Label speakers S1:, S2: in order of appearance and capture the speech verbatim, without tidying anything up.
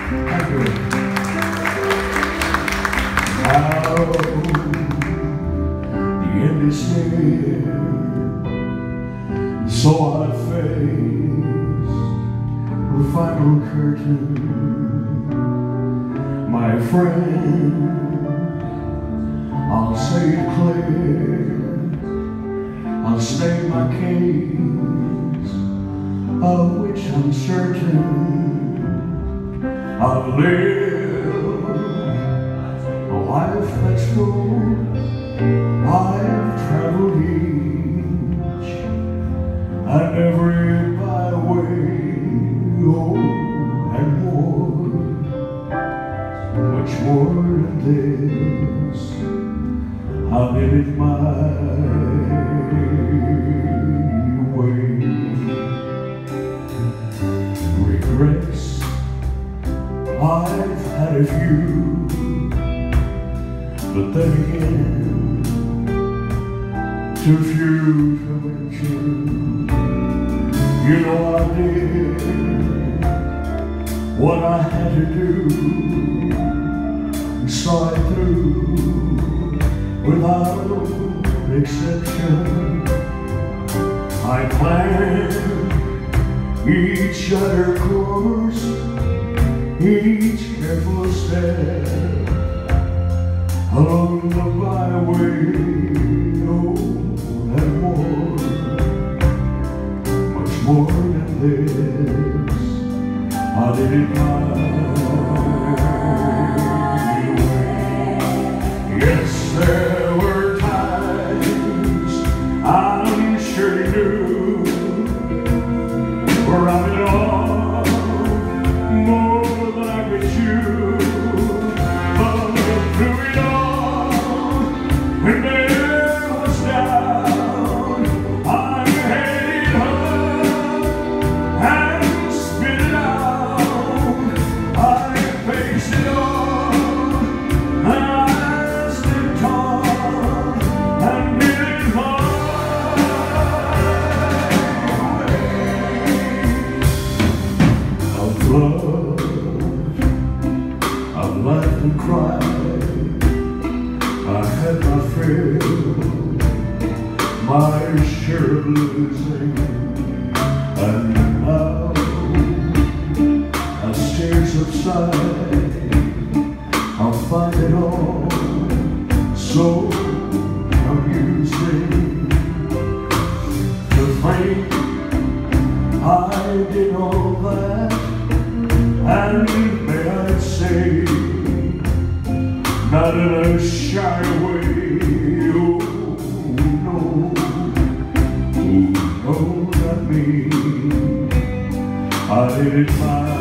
S1: Now the end is near, so I face the final curtain. My friend, I'll say it clear, I'll state my case, of which I'm certain. I've lived a life that's full, I've traveled each and every byway, oh, and more, much more than this. I did it my way. Regrets, I've had a few, but then again, too few to mention. You know I did what I had to do, and saw it through without exception. I planned each other course, each careful step along the byway, oh, and more, much more than this. I did it my way. Yes, there were times I'm sure you knew where I belonged more than I could chew. But through it all, when there was down, I headed home and spit it out. I faced it all, and I stood tall and did it my way. Of love, I've laughed and cried, I had my fill, my share of losing, and now as tears subside, I'll find it all so amusing to think I did all that, and may I say, not in a shy way, oh no, oh no, not me. I did it my